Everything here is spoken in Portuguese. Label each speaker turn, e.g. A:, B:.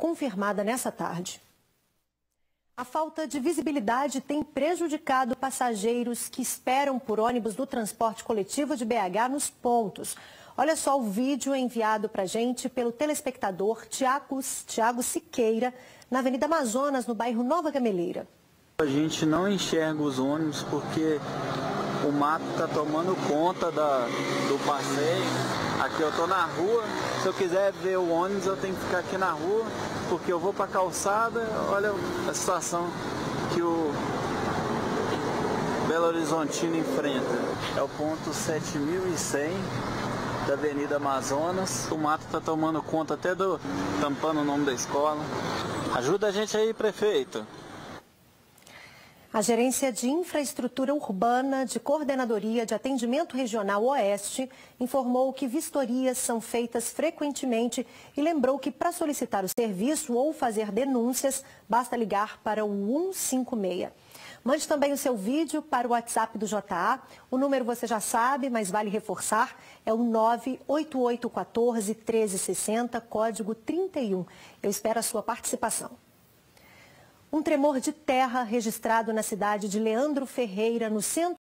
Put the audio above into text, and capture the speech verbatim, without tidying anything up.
A: confirmada nessa tarde. A falta de visibilidade tem prejudicado passageiros que esperam por ônibus do transporte coletivo de B H nos pontos. Olha só o vídeo enviado para a gente pelo telespectador Tiago, Tiago Siqueira, na Avenida Amazonas, no bairro Nova Gameleira.
B: A gente não enxerga os ônibus porque o mato está tomando conta da, do passeio. Aqui eu estou na rua, se eu quiser ver o ônibus eu tenho que ficar aqui na rua, porque eu vou para a calçada. Olha a situação que o Belo Horizontino enfrenta. É o ponto sete mil e cem da Avenida Amazonas. O mato está tomando conta até do... tampando o nome da escola. Ajuda a gente aí, prefeito.
A: A Gerência de Infraestrutura Urbana de Coordenadoria de Atendimento Regional Oeste informou que vistorias são feitas frequentemente e lembrou que para solicitar o serviço ou fazer denúncias, basta ligar para o cento e cinquenta e seis. Mande também o seu vídeo para o WhatsApp do J A. O número você já sabe, mas vale reforçar, é o nove oito oito um quatro, um três seis zero, código trinta e um. Eu espero a sua participação. Um tremor de terra registrado na cidade de Leandro Ferreira, no centro